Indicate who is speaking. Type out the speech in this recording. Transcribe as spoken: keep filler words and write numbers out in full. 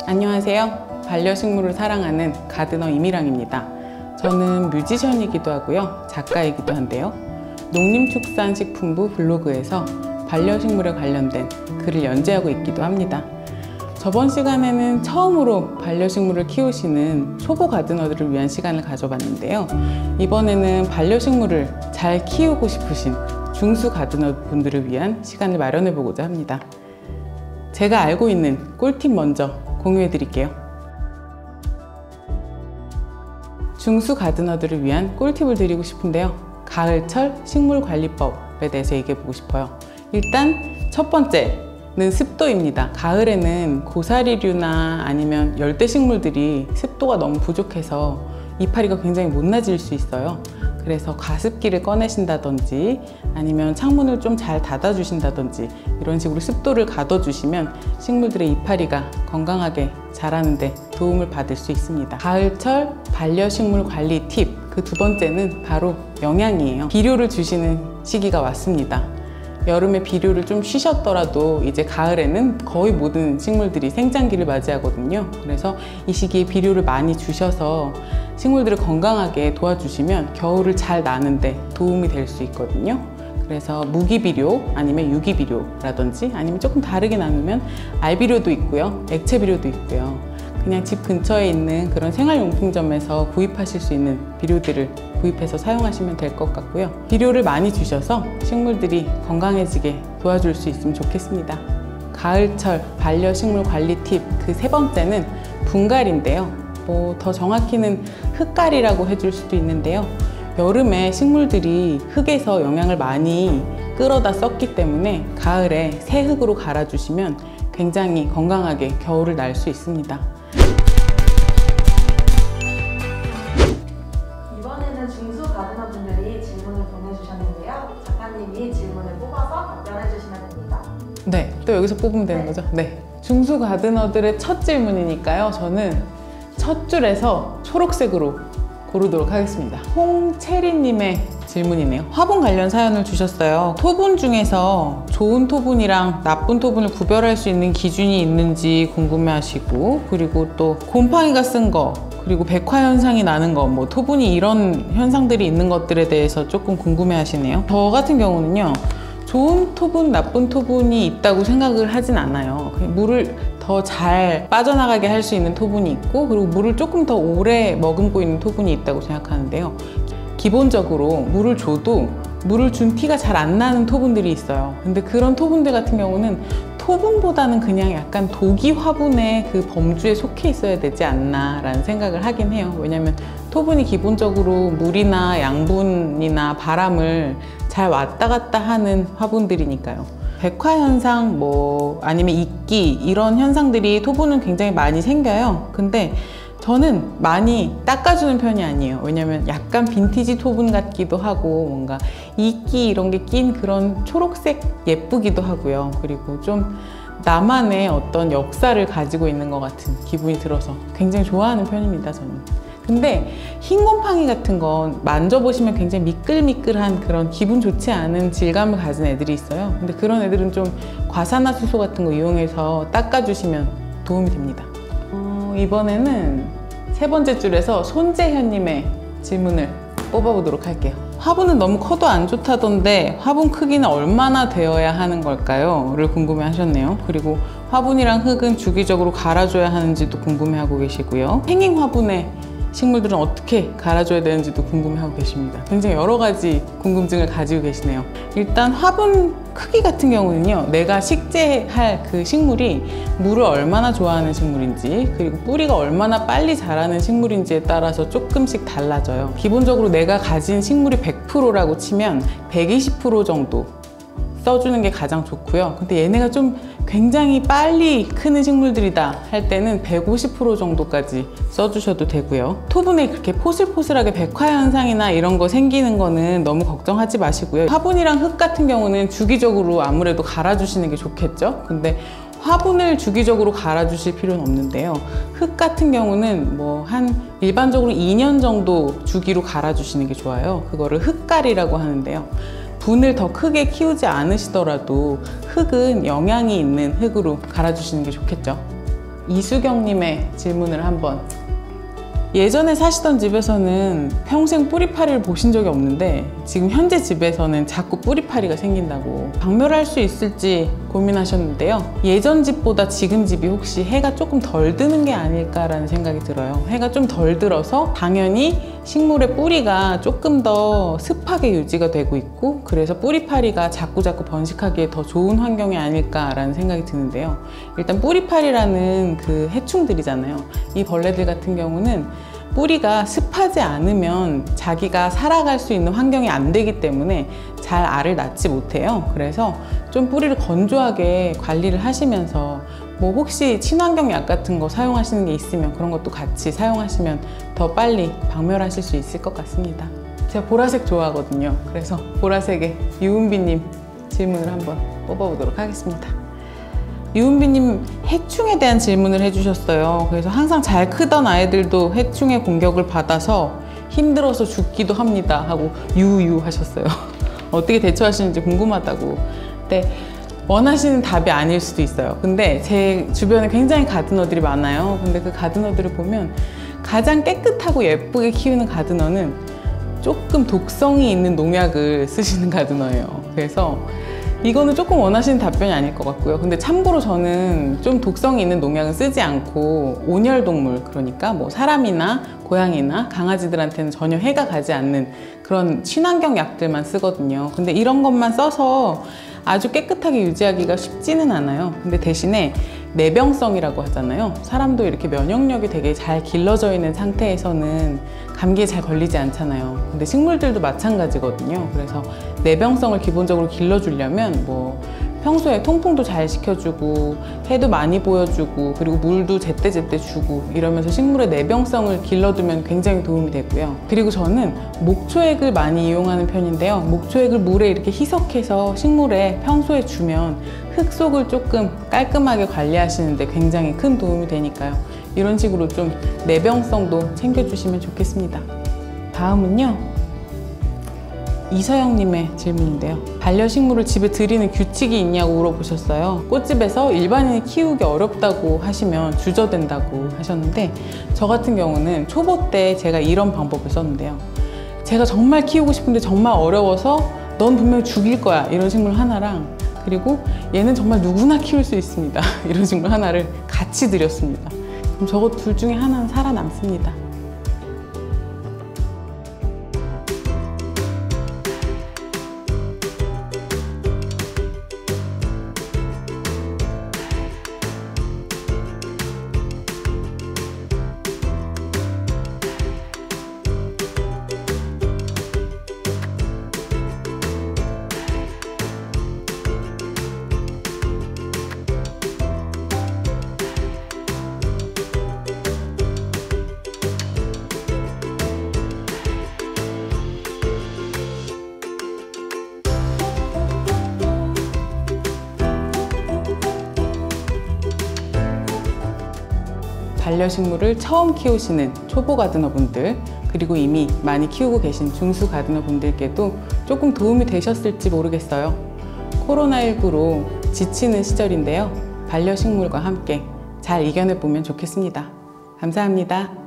Speaker 1: 안녕하세요. 반려식물을 사랑하는 가드너 이미랑입니다. 저는 뮤지션이기도 하고요, 작가이기도 한데요. 농림축산식품부 블로그에서 반려식물에 관련된 글을 연재하고 있기도 합니다. 저번 시간에는 처음으로 반려식물을 키우시는 초보 가드너들을 위한 시간을 가져봤는데요. 이번에는 반려식물을 잘 키우고 싶으신 중수 가드너 분들을 위한 시간을 마련해 보고자 합니다. 제가 알고 있는 꿀팁 먼저 공유해 드릴게요. 중수 가드너들을 위한 꿀팁을 드리고 싶은데요. 가을철 식물관리법에 대해서 얘기해 보고 싶어요. 일단 첫 번째는 습도입니다. 가을에는 고사리류나 아니면 열대식물들이 습도가 너무 부족해서 이파리가 굉장히 못나질 수 있어요. 그래서 가습기를 꺼내신다든지 아니면 창문을 좀 잘 닫아주신다든지 이런 식으로 습도를 가둬주시면 식물들의 이파리가 건강하게 자라는 데 도움을 받을 수 있습니다. 가을철 반려식물 관리 팁, 그 두 번째는 바로 영양이에요. 비료를 주시는 시기가 왔습니다. 여름에 비료를 좀 쉬셨더라도 이제 가을에는 거의 모든 식물들이 생장기를 맞이하거든요. 그래서 이 시기에 비료를 많이 주셔서 식물들을 건강하게 도와주시면 겨울을 잘 나는데 도움이 될 수 있거든요. 그래서 무기비료 아니면 유기비료라든지 아니면 조금 다르게 나누면 알비료도 있고요, 액체비료도 있고요. 그냥 집 근처에 있는 그런 생활용품점에서 구입하실 수 있는 비료들을 구입해서 사용하시면 될 것 같고요. 비료를 많이 주셔서 식물들이 건강해지게 도와줄 수 있으면 좋겠습니다. 가을철 반려식물 관리 팁 그 세 번째는 분갈이인데요. 뭐 더 정확히는 흙갈이라고 해줄 수도 있는데요. 여름에 식물들이 흙에서 영양을 많이 끌어다 썼기 때문에 가을에 새 흙으로 갈아주시면 굉장히 건강하게 겨울을 날 수 있습니다.
Speaker 2: 이번에는 중수 가드너분들이 질문을 보내주셨는데요. 작가님이 질문을 뽑아서 답변해 주시면 됩니다.
Speaker 1: 네, 또 여기서 뽑으면 되는
Speaker 2: 네.
Speaker 1: 거죠? 네. 중수 가드너들의 첫 질문이니까요. 저는 첫 줄에서 초록색으로 고르도록 하겠습니다. 홍채리님의 질문이네요. 화분 관련 사연을 주셨어요. 토분 중에서 좋은 토분이랑 나쁜 토분을 구별할 수 있는 기준이 있는지 궁금해하시고, 그리고 또 곰팡이가 쓴 거, 그리고 백화 현상이 나는 거, 뭐 토분이 이런 현상들이 있는 것들에 대해서 조금 궁금해하시네요. 저 같은 경우는요, 좋은 토분, 나쁜 토분이 있다고 생각을 하진 않아요. 물을 더 잘 빠져나가게 할 수 있는 토분이 있고, 그리고 물을 조금 더 오래 머금고 있는 토분이 있다고 생각하는데요. 기본적으로 물을 줘도 물을 준 티가 잘 안 나는 토분들이 있어요. 근데 그런 토분들 같은 경우는 토분보다는 그냥 약간 도기 화분의 그 범주에 속해 있어야 되지 않나 라는 생각을 하긴 해요. 왜냐면 토분이 기본적으로 물이나 양분이나 바람을 잘 왔다 갔다 하는 화분들이니까요. 백화 현상, 뭐 아니면 이끼 이런 현상들이 토분은 굉장히 많이 생겨요. 근데 저는 많이 닦아주는 편이 아니에요. 왜냐면 약간 빈티지 토분 같기도 하고 뭔가 이끼 이런 게 낀 그런 초록색 예쁘기도 하고요. 그리고 좀 나만의 어떤 역사를 가지고 있는 것 같은 기분이 들어서 굉장히 좋아하는 편입니다, 저는. 근데 흰 곰팡이 같은 건 만져보시면 굉장히 미끌미끌한 그런 기분 좋지 않은 질감을 가진 애들이 있어요. 근데 그런 애들은 좀 과산화수소 같은 거 이용해서 닦아주시면 도움이 됩니다. 어, 이번에는 세 번째 줄에서 손재현님의 질문을 뽑아보도록 할게요. 화분은 너무 커도 안 좋다던데 화분 크기는 얼마나 되어야 하는 걸까요? 를 궁금해 하셨네요. 그리고 화분이랑 흙은 주기적으로 갈아줘야 하는지도 궁금해하고 계시고요. 행잉 화분에 식물들은 어떻게 갈아줘야 되는지도 궁금해하고 계십니다. 굉장히 여러 가지 궁금증을 가지고 계시네요. 일단 화분 크기 같은 경우는요, 내가 식재할 그 식물이 물을 얼마나 좋아하는 식물인지, 그리고 뿌리가 얼마나 빨리 자라는 식물인지에 따라서 조금씩 달라져요. 기본적으로 내가 가진 식물이 백 퍼센트라고 치면 백이십 퍼센트 정도 써주는 게 가장 좋고요. 근데 얘네가 좀 굉장히 빨리 크는 식물들이다 할 때는 백오십 퍼센트 정도까지 써주셔도 되고요. 토분에 그렇게 포슬포슬하게 백화 현상이나 이런 거 생기는 거는 너무 걱정하지 마시고요. 화분이랑 흙 같은 경우는 주기적으로 아무래도 갈아주시는 게 좋겠죠. 근데 화분을 주기적으로 갈아주실 필요는 없는데요. 흙 같은 경우는 뭐 한 일반적으로 이 년 정도 주기로 갈아주시는 게 좋아요. 그거를 흙갈이라고 하는데요. 분을 더 크게 키우지 않으시더라도 흙은 영양이 있는 흙으로 갈아주시는 게 좋겠죠. 이수경님의 질문을 한번. 예전에 사시던 집에서는 평생 뿌리파리를 보신 적이 없는데 지금 현재 집에서는 자꾸 뿌리파리가 생긴다고 박멸할 수 있을지 고민하셨는데요. 예전 집보다 지금 집이 혹시 해가 조금 덜 드는 게 아닐까라는 생각이 들어요. 해가 좀 덜 들어서 당연히 식물의 뿌리가 조금 더 습하게 유지가 되고 있고, 그래서 뿌리파리가 자꾸자꾸 번식하기에 더 좋은 환경이 아닐까라는 생각이 드는데요. 일단 뿌리파리라는 그 해충들이잖아요. 이 벌레들 같은 경우는 뿌리가 습하지 않으면 자기가 살아갈 수 있는 환경이 안 되기 때문에 잘 알을 낳지 못해요. 그래서 좀 뿌리를 건조하게 관리를 하시면서 뭐 혹시 친환경 약 같은 거 사용하시는 게 있으면 그런 것도 같이 사용하시면 더 빨리 박멸하실 수 있을 것 같습니다. 제가 보라색 좋아하거든요. 그래서 보라색의 유은비님 질문을 한번 뽑아보도록 하겠습니다. 유은비님 해충에 대한 질문을 해주셨어요. 그래서 항상 잘 크던 아이들도 해충의 공격을 받아서 힘들어서 죽기도 합니다 하고 유유 하셨어요. 어떻게 대처하시는지 궁금하다고. 근데 원하시는 답이 아닐 수도 있어요. 근데 제 주변에 굉장히 가드너들이 많아요. 근데 그 가드너들을 보면 가장 깨끗하고 예쁘게 키우는 가드너는 조금 독성이 있는 농약을 쓰시는 가드너예요. 그래서 이거는 조금 원하시는 답변이 아닐 것 같고요. 근데 참고로 저는 좀 독성이 있는 농약은 쓰지 않고 온열동물, 그러니까 뭐 사람이나 고양이나 강아지들한테는 전혀 해가 가지 않는 그런 친환경 약들만 쓰거든요. 근데 이런 것만 써서 아주 깨끗하게 유지하기가 쉽지는 않아요. 근데 대신에 내병성이라고 하잖아요. 사람도 이렇게 면역력이 되게 잘 길러져 있는 상태에서는 감기에 잘 걸리지 않잖아요. 근데 식물들도 마찬가지거든요. 그래서 내병성을 기본적으로 길러주려면 뭐 평소에 통풍도 잘 시켜주고 해도 많이 보여주고 그리고 물도 제때제때 주고 이러면서 식물의 내병성을 길러두면 굉장히 도움이 되고요. 그리고 저는 목초액을 많이 이용하는 편인데요. 목초액을 물에 이렇게 희석해서 식물에 평소에 주면 흙 속을 조금 깔끔하게 관리하시는데 굉장히 큰 도움이 되니까요. 이런 식으로 좀 내병성도 챙겨주시면 좋겠습니다. 다음은요, 이서영님의 질문인데요. 반려식물을 집에 들이는 규칙이 있냐고 물어보셨어요. 꽃집에서 일반인이 키우기 어렵다고 하시면 주저된다고 하셨는데, 저 같은 경우는 초보 때 제가 이런 방법을 썼는데요. 제가 정말 키우고 싶은데 정말 어려워서 넌 분명히 죽일 거야 이런 식물 하나랑, 그리고 얘는 정말 누구나 키울 수 있습니다 이런 식물 하나를 같이 드렸습니다. 그럼 저것 둘 중에 하나는 살아남습니다. 반려식물을 처음 키우시는 초보 가드너분들, 그리고 이미 많이 키우고 계신 중수 가드너분들께도 조금 도움이 되셨을지 모르겠어요. 코로나십구로 지치는 시절인데요. 반려식물과 함께 잘 이겨내보면 좋겠습니다. 감사합니다.